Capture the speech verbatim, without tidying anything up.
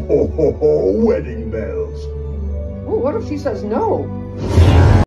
ho, ho, ho, wedding bells. Well, what if she says no?